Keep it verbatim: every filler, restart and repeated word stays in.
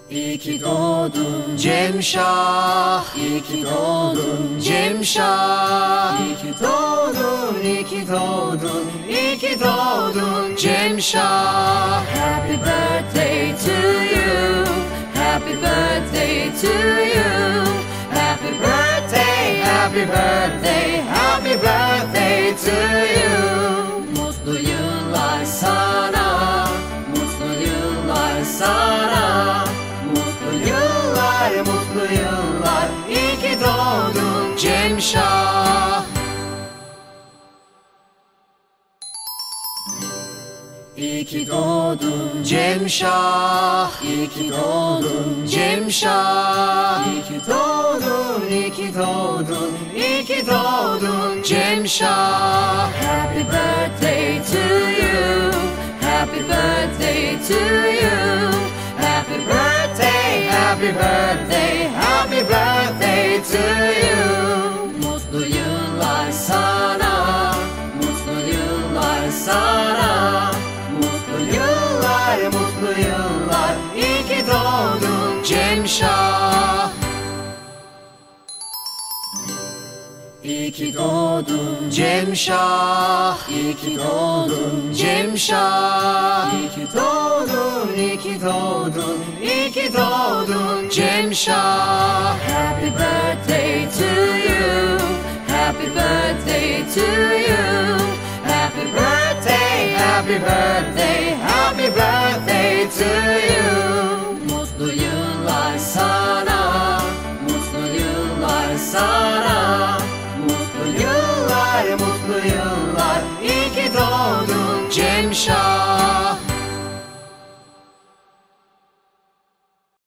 İyi ki doğdun Cemşah, iyi ki doğdun Cemşah, iyi ki doğdun, iyi ki doğdun, iyi ki doğdun Cemşah. Happy birthday to you, happy birthday to you, happy birthday, happy birthday, happy birthday to you. Mutlu yıllar sana, mutlu yıllar sana, mutlu yıllar, mutlu yıllar, iyi ki doğdun Cemşah. İyi ki doğdun Cemşah, iyi ki doğdun Cemşah, iyi ki doğdun, iyi ki doğdun, iyi ki doğdun Cemşah. Happy birthday to you, happy birthday to you, happy birthday, happy birthday, happy birthday to you. Mutlu yıllar sana, mutlu yıllar sana, mutlu yıllar, mutlu yıllar, iyi ki doğdun Cemşah. İyi ki doğdun Cemşah, iyi ki doğdun Cemşah, iyi ki doğdun, iyi ki doğdun, iyi ki doğdun Cemşah. Happy birthday to you, happy birthday to you, happy birthday, happy birthday, happy birthday to you. Mutlu yıllar sana, mutlu yıllar sana, mutlu yıllar, mutlu yıllar, iyi ki doğdun Cemşah.